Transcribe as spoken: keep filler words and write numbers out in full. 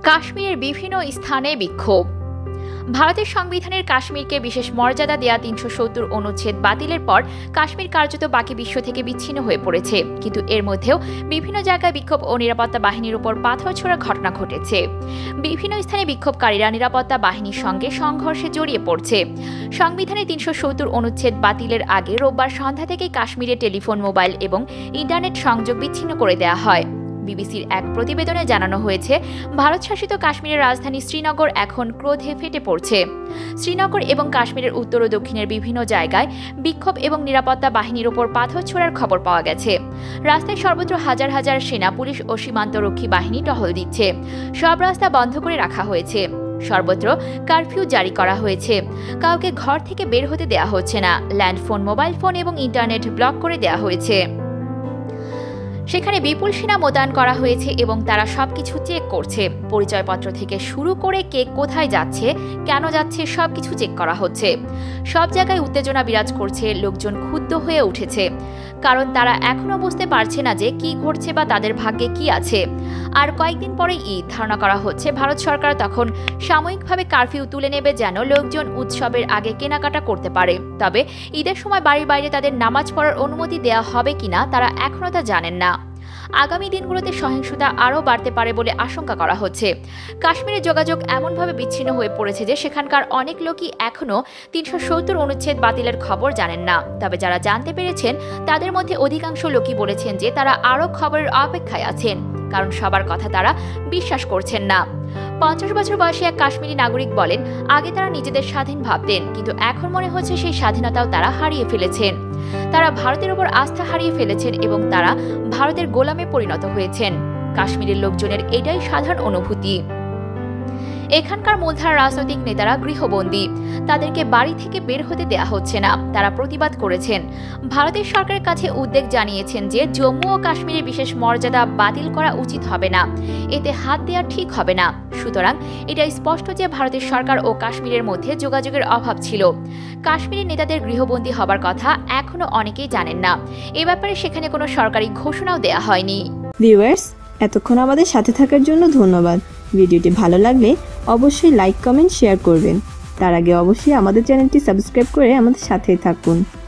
কাশ্মীরের বিভিন্ন স্থানে বিক্ষোভ। ভারতের সংবিধানের কাশ্মীরকে বিশেষ মর্যাদা দেয়া তিনশো সত্তর অনুচ্ছেদ বাতিলের পর কাশ্মীর কার্যত বাকি বিশ্ব থেকে বিচ্ছিন্ন হয়ে পড়েছে। কিন্তু এর মধ্যেও বিভিন্ন জায়গায় বিক্ষোভ ও নিরাপত্তা বাহিনীর উপর পাথর ছোড়ার ঘটনা ঘটেছে। বিভিন্ন স্থানে বিক্ষোভকারীরা নিরাপত্তা বাহিনীর সঙ্গে সংঘর্ষে জড়িয়ে পড়ছে। সংবিধানের তিনশো সত্তর অনুচ্ছেদ বাতিলের আগে রোববার সন্ধ্যা থেকেই কাশ্মীরে টেলিফোন, মোবাইল এবং ইন্টারনেট সংযোগ বিচ্ছিন্ন করে দেওয়া হয়। বিবিসির এক প্রতিবেদনে জানানো হয়েছে, ভারত শাসিত কাশ্মীরের রাজধানী শ্রীনগর এখন ক্রোধে ফেটে পড়ছে। শ্রীনগর এবং কাশ্মীরের উত্তর ও দক্ষিণের বিভিন্ন জায়গায় বিক্ষোভ এবং নিরাপত্তা বাহিনীর উপর পাথর ছোড়ার খবর পাওয়া গেছে। রাস্তায় সর্বত্র হাজার হাজার সেনা, পুলিশ ও সীমান্তরক্ষী বাহিনী টহল দিচ্ছে। সব রাস্তা বন্ধ করে রাখা হয়েছে। সর্বত্র কারফিউ জারি করা হয়েছে। কাউকে ঘর থেকে বের হতে দেওয়া হচ্ছে না। ল্যান্ডফোন, মোবাইল ফোন এবং ইন্টারনেট ব্লক করে দেওয়া হয়েছে। সেখানে বিপুল সেনা মোতায়েন করা হয়েছে এবং তারা সবকিছু চেক করছে। পরিচয়পত্র থেকে শুরু করে কে কোথায় যাচ্ছে, কেন যাচ্ছে, সবকিছু চেক করা হচ্ছে। সব জায়গায় উত্তেজনা বিরাজ করছে। লোকজন ক্ষুব্ধ হয়ে উঠেছে, কারণ তারা এখনো বুঝতে পারছে না যে কি ঘটছে বা তাদের ভাগ্যে কি আছে। আর কয়েকদিন পরে ঈদ, ধারণা করা হচ্ছে ভারত সরকার তখন সাময়িকভাবে কারফিউ তুলে নেবে, যেন লোকজন উৎসবের আগে কেনাকাটা করতে পারে। তবে ঈদের সময় বাড়ির বাইরে তাদের নামাজ পড়ার অনুমতি দেওয়া হবে কিনা তারা এখনো তা জানেন না। আগামী দিনগুলোতে সহিংসতা আরও বাড়তে পারে বলে আশঙ্কা করা হচ্ছে। কাশ্মীরের যোগাযোগ এমনভাবে বিচ্ছিন্ন হয়ে পড়েছে যে সেখানকার অনেক লোকই এখনও তিনশো সত্তর অনুচ্ছেদ বাতিলের খবর জানেন না। তবে যারা জানতে পেরেছেন তাদের মধ্যে অধিকাংশ লোকই বলেছেন যে তারা আরও খবরের অপেক্ষায় আছেন, কারণ সবার কথা তারা বিশ্বাস করছেন না। পঞ্চাশ বছর বয়সী এক কাশ্মীরি নাগরিক বলেন, আগে তারা নিজেদের স্বাধীন ভাবতেন, কিন্তু এখন মনে হচ্ছে সেই স্বাধীনতাও তারা হারিয়ে ফেলেছেন। তারা ভারতের উপর আস্থা হারিয়ে ফেলেছেন এবং তারা ভারতের গোলামে পরিণত হয়েছেন। কাশ্মীরের লোকজনের এটাই সাধারণ অনুভূতি। এখানকার মূলধারা রাজনৈতিক নেতারা গৃহবন্দী। তাদেরকে বাড়ি থেকে বের হতে দেয়া হচ্ছে না। তারা প্রতিবাদ করেছেন। ভারতের সরকারের কাছে উদ্বেগ জানিয়েছেন যে জম্মু ও কাশ্মীরের বিশেষ মর্যাদা বাতিল করা উচিত হবে না। এতে হাত দেওয়া ঠিক হবে না। সুতরাং এটা স্পষ্ট যে ভারতের সরকার ও কাশ্মীরের মধ্যে যোগাযোগের অভাব ছিল। কাশ্মীরের নেতাদের গৃহবন্দী হবার কথা এখনো অনেকেই জানেন না। এ ব্যাপারে সেখানে কোনো সরকারি ঘোষণাও দেয়া হয়নি। ভিউয়ার্স, এতক্ষণ আমাদের সাথে থাকার জন্য ধন্যবাদ। ভিডিওটি ভালো লাগলে অবশ্যই লাইক, কমেন্ট, শেয়ার করবেন। তার আগে অবশ্যই আমাদের চ্যানেলটি সাবস্ক্রাইব করে আমাদের সাথেই থাকুন।